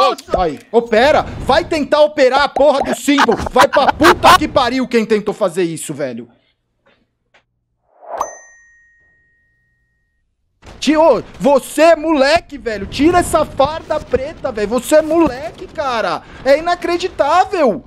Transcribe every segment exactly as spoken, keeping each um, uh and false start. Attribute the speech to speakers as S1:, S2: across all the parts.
S1: Nossa! Aí, opera! Vai tentar operar a porra do símbolo! Vai pra puta que pariu quem tentou fazer isso, velho! Tio, você é moleque, velho! Tira essa farda preta, velho! Você é moleque, cara! É inacreditável!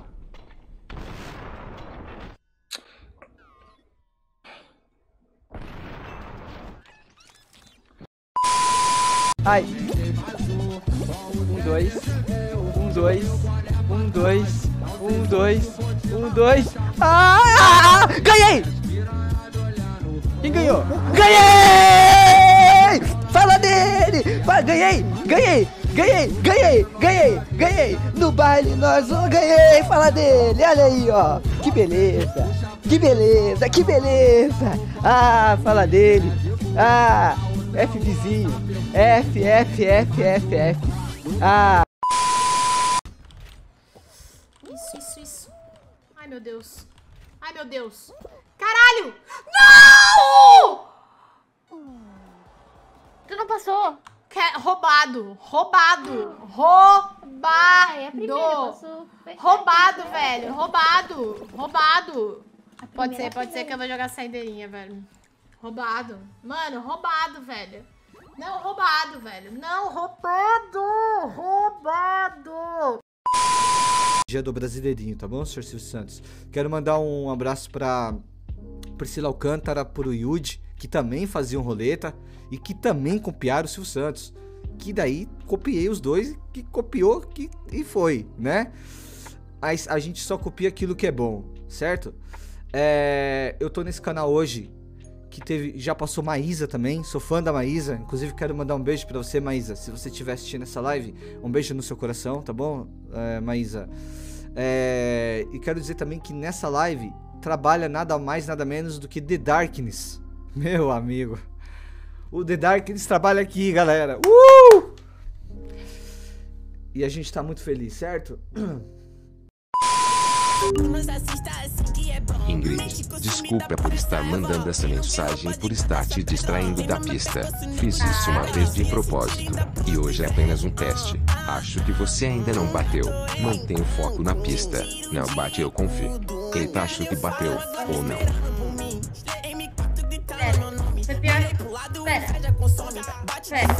S2: Ai. Um, dois. Um, dois. Um, dois. Um, dois. Um, dois. Ah! Ganhei! Quem ganhou? Ganhei! Fala dele! Fala, ganhei! Ganhei! Ganhei! Ganhei! Ganhei! Ganhei! No baile nós vamos ganhei! Fala dele! Olha aí, ó! Que beleza! Que beleza! Que beleza! Ah, fala dele! Ah! F vizinho! F, F, F, F, F! Ah!
S3: Isso, isso, isso. Ai, meu Deus. Ai, meu Deus. Caralho! Não!
S4: Tu não passou?
S3: Que... Roubado. Roubado. Roubado.
S4: Ai, é primeiro, passou.
S3: Roubado, velho. Roubado. Roubado.
S4: A
S3: Pode ser,
S4: primeira
S3: pode ser
S4: primeira.
S3: que eu vou jogar saideirinha, velho. Roubado. Mano, roubado, velho. Não, roubado, velho. Não, roubado. Roubado.
S5: Dia do Brasileirinho, tá bom, senhor Silvio Santos? Quero mandar um abraço pra Priscila Alcântara, pro Yudi, que também faziam roleta e que também copiaram o Silvio Santos. Que daí copiei os dois, que copiou que, e foi, né? Mas a gente só copia aquilo que é bom, certo? É, eu tô nesse canal hoje, que teve, já passou Maísa também, sou fã da Maísa, inclusive quero mandar um beijo pra você, Maísa, se você estiver assistindo essa live, um beijo no seu coração, tá bom, é, Maísa? É, e quero dizer também que nessa live trabalha nada mais, nada menos do que The Darkness, meu amigo. O The Darkness trabalha aqui, galera. Uh! E a gente tá muito feliz, certo?
S6: Ingrid, desculpa por estar mandando essa mensagem, por estar te distraindo da pista. Fiz isso uma vez de propósito, e hoje é apenas um teste. Acho que você ainda não bateu. Mantenha o foco na pista. Não bate, eu confio. Eita, acho que bateu, ou não.
S4: Foi pior. Pera. Pera.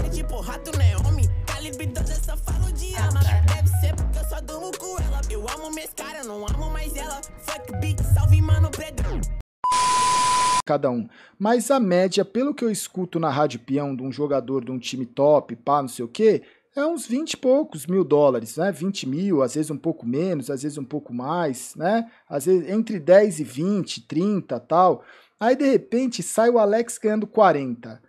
S1: Cada um. Mas a média, pelo que eu escuto na Rádio Peão de um jogador de um time top, pá, não sei o quê, é uns vinte e poucos mil dólares, né? vinte mil, às vezes um pouco menos, às vezes um pouco mais, né? Às vezes entre dez e vinte, trinta, tal. Aí, de repente, sai o Alex ganhando quarenta.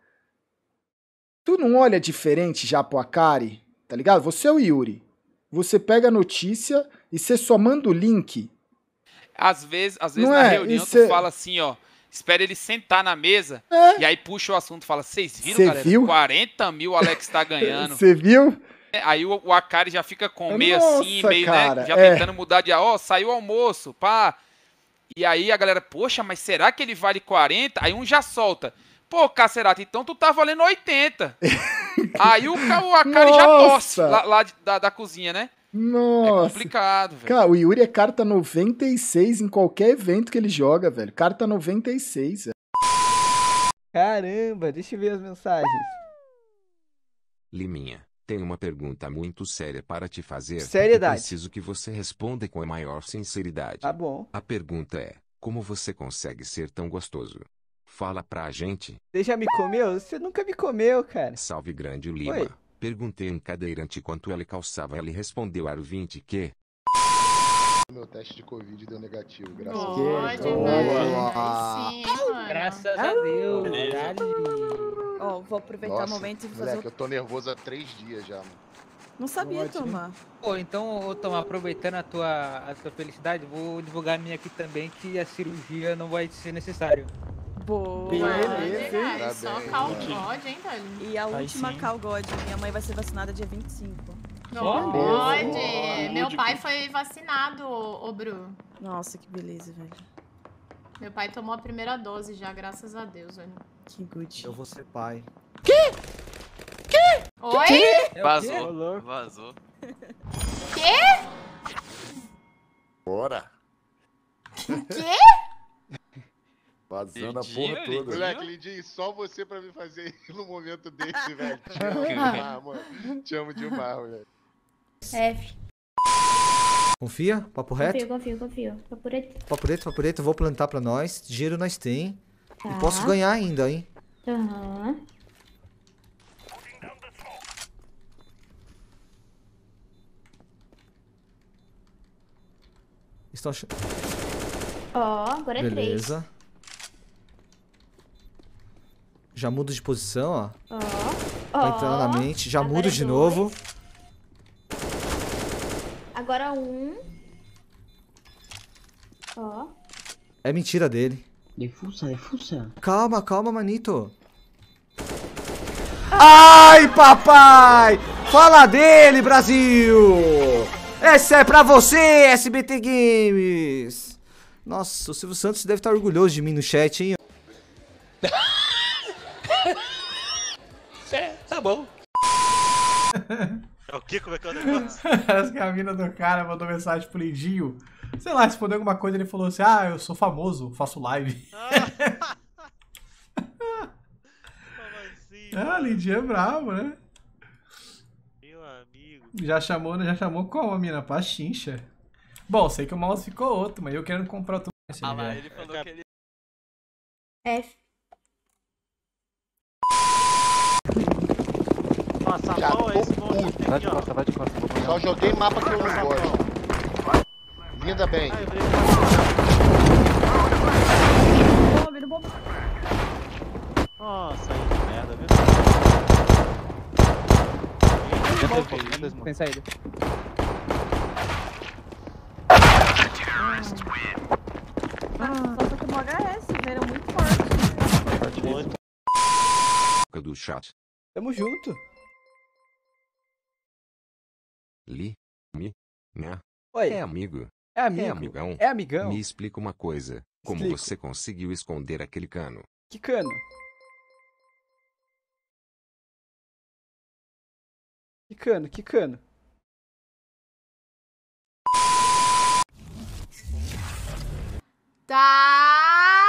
S1: Tu não olha diferente já pro Akari, tá ligado? Você é o Yuri. Você pega a notícia e você só manda o link.
S7: Às vezes, às vezes
S1: Não
S7: na
S1: é?
S7: reunião
S1: E
S7: tu
S1: cê-
S7: fala assim, ó. Espera ele sentar na mesa
S1: É.
S7: e aí puxa o assunto e fala, vocês viram,
S1: Cê
S7: galera?
S1: viu?
S7: quarenta mil o Alex tá ganhando.
S1: Você viu?
S7: Aí o, o Akari já fica com meio
S1: Nossa,
S7: assim, meio,
S1: cara,
S7: né? Já
S1: é.
S7: tentando mudar de, ó, saiu o almoço, pá. E aí a galera, poxa, mas será que ele vale quarenta? Aí um já solta. Pô, Cacerato, então tu tá valendo oitenta. Aí o, ca- o Akari já torce
S1: Nossa.
S7: lá, lá de- da, da cozinha, né? É
S1: Nossa.
S7: complicado, velho.
S1: Cara, o Yuri é carta noventa e seis em qualquer evento que ele joga, velho. Carta noventa e seis, velho.
S2: Caramba, deixa eu ver as mensagens.
S6: Liminha, tenho uma pergunta muito séria para te fazer.
S2: Seriedade.
S6: E preciso que você responda com a maior sinceridade.
S2: Tá bom.
S6: A pergunta é, como você consegue ser tão gostoso? Fala pra gente.
S2: Você já me comeu? Você nunca me comeu, cara.
S6: Salve grande Lima.
S2: Oi.
S6: Perguntei em cadeirante quanto ele calçava. Ele respondeu aro vinte que...
S8: Meu teste de Covid deu negativo, graças a Deus.
S3: Pode,
S2: Boa.
S3: velho. Aí sim, mano.
S9: Graças a Deus.
S10: Ó, vou aproveitar
S8: Nossa,
S10: o momento e fazer
S8: moleque,
S10: o...
S8: eu tô nervoso há três dias já, mano.
S10: Não sabia,
S1: Ótimo.
S10: Tomar.
S9: Pô, então, ô, Tom, aproveitando a tua, a tua felicidade, vou divulgar a minha aqui também, que a cirurgia não vai ser necessário.
S10: Boa.
S1: Beleza, hein?
S3: Ai, só
S8: Parabéns,
S3: cal
S8: mano.
S3: God, hein, velho?
S10: E a
S9: Aí
S10: última
S9: sim.
S10: Cal God, minha mãe vai ser vacinada dia vinte e cinco.
S3: Não
S1: beleza.
S3: pode. Meu pai foi vacinado, ô, ô Bru.
S10: Nossa, que beleza, velho.
S3: Meu pai tomou a primeira dose já, graças a Deus, velho.
S10: Que good.
S5: Eu vou ser pai.
S3: Oi?
S9: É o quê?
S11: Vazou, vazou.
S3: Quê?
S8: Bora.
S3: Quê?
S8: Vazando a
S7: Lindinho,
S8: porra toda.
S7: Moleque,
S8: Lindinho, só você pra me fazer isso no momento desse, velho. Te amo demais, mano. Te amo demais, velho.
S4: F.
S5: Confia? Papo reto?
S4: Confio, confio, confio. Papo reto.
S5: Papo reto, papo reto. Vou plantar pra nós. Dinheiro nós tem.
S4: Tá.
S5: E posso ganhar ainda, hein?
S4: Aham.
S5: Estão achando...
S4: Ó, agora é três.
S5: Beleza. Já mudo de posição, ó.
S4: Ó.
S5: Pra
S4: Ó.
S5: entrar na mente. Já
S4: Agora
S5: mudo
S4: é
S5: de
S4: dois.
S5: novo.
S4: Agora um. Ó.
S5: É mentira dele.
S2: Defusa, defusa.
S5: Calma, calma, manito. Ai, papai! Fala dele, Brasil! Essa é pra você, S B T Games! Nossa, o Silvio Santos deve estar orgulhoso de mim no chat, hein?
S11: É, tá bom. É o que? Como é que é o negócio?
S12: Parece que a mina do cara mandou mensagem pro Lindinho. Sei lá, respondeu alguma coisa, ele falou assim: ah, eu sou famoso, faço live.
S11: Ah. Como assim?
S12: Ah, Lindinho é bravo, né?
S11: Meu amigo.
S12: Já chamou, já chamou como a mina? Pra chincha. Bom, sei que o mouse ficou outro, mas eu quero comprar outro.
S7: Ah lá, ele falou que ele...
S4: F.
S11: Nossa,
S8: Já
S11: qual é
S8: tô
S11: esse monte
S8: puto.
S11: aqui, ó?
S13: vai de costa.
S8: Só joguei mapa que eu não gosto. Linda bem.
S11: Ai, eu virei- Nossa, aí que merda, viu?
S9: Tem saída.
S10: Só que no H S, velho, é muito forte.
S11: Muito.
S6: Do chat.
S2: Tamo junto.
S6: Li. Mi. Né?
S2: Oi.
S6: É amigo.
S2: É amigo.
S6: É amigão.
S2: É amigão.
S6: Me explica uma coisa. Como
S2: Explico.
S6: você conseguiu esconder aquele cano?
S2: Que cano? Que cano? Que cano?
S3: Tá.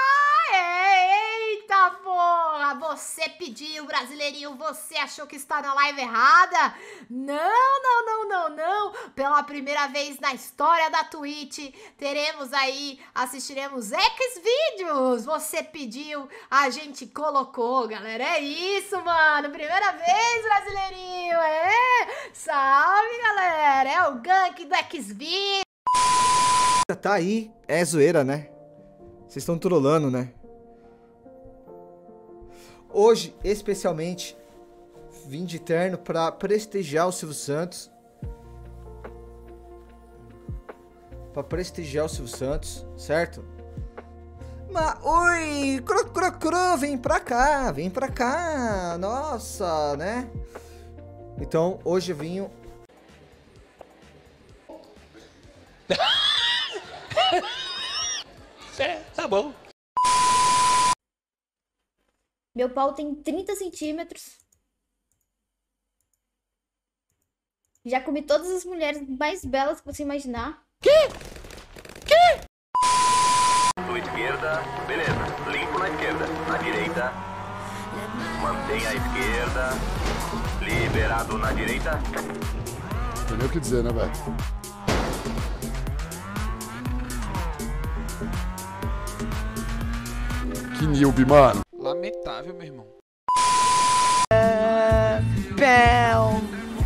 S3: Eita porra! Você pediu, brasileirinho, você achou que está na live errada? Não, não, não, não, não. Pela primeira vez na história da Twitch, teremos aí, assistiremos Xvideos. Você pediu, a gente colocou, galera. É isso, mano. Primeira vez, brasileirinho. É. Salve, galera. É o gank do Xvideos.
S5: Tá aí, é zoeira, né? Vocês estão trolando, né? Hoje, especialmente, vim de terno pra prestigiar o Silvio Santos. Pra prestigiar o Silvio Santos, certo? Mas, oi, cro, cro, cro, vem pra cá, vem pra cá, nossa, né? Então, hoje eu vim...
S11: É, tá bom.
S4: Meu pau tem trinta centímetros. Já comi todas as mulheres mais belas que você imaginar.
S14: Sua esquerda, beleza. Limpo na esquerda. Na direita, mantenha a esquerda. Liberado na direita.
S8: Não tem nem o que dizer, né, velho? Que newbie, mano.
S7: Lamentável, meu irmão.
S2: Pão.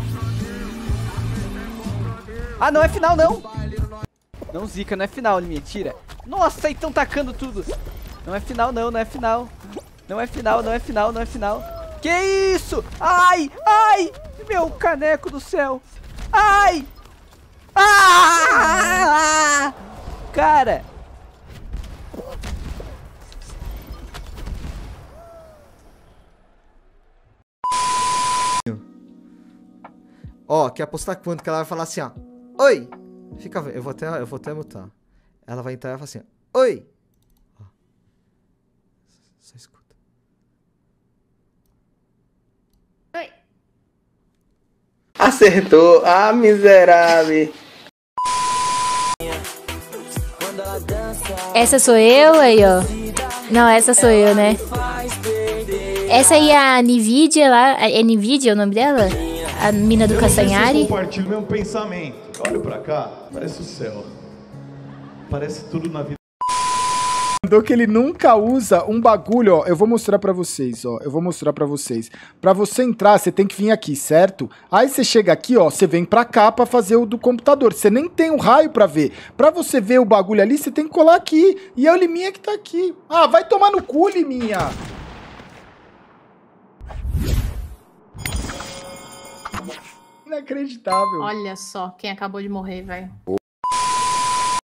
S2: Ah, não é final, não. Não zica, não é final, mentira. Nossa, aí tão tacando tudo. Não é final, não, não é final. Não é final, não é final, não é final. Que isso? Ai, ai, meu caneco do céu. Ai. Ah! Cara.
S5: Ó, quer apostar quanto que ela vai falar assim, ó. Oi! Fica, eu vou até, eu vou até mutar. Ela vai entrar e vai falar assim, oi! Ó. Só escuta.
S4: Oi.
S2: Acertou. Ah, miserável.
S13: Essa sou eu aí, ó. Não, essa sou eu, né? Essa aí é a Nvidia lá. É Nvidia o nome dela? A mina do Castanhari.
S15: Eu compartilho o mesmo pensamento. Olha pra cá, parece o céu. Parece tudo na vida.
S1: Mandou que ele nunca usa um bagulho, ó. Eu vou mostrar pra vocês, ó. Eu vou mostrar pra vocês. Pra você entrar, você tem que vir aqui, certo? Aí você chega aqui, ó. Você vem pra cá pra fazer o do computador. Você nem tem um raio pra ver. Pra você ver o bagulho ali, você tem que colar aqui. E é o Liminha que tá aqui. Ah, vai tomar no cu, Liminha. Inacreditável.
S3: Olha só quem acabou de morrer, velho.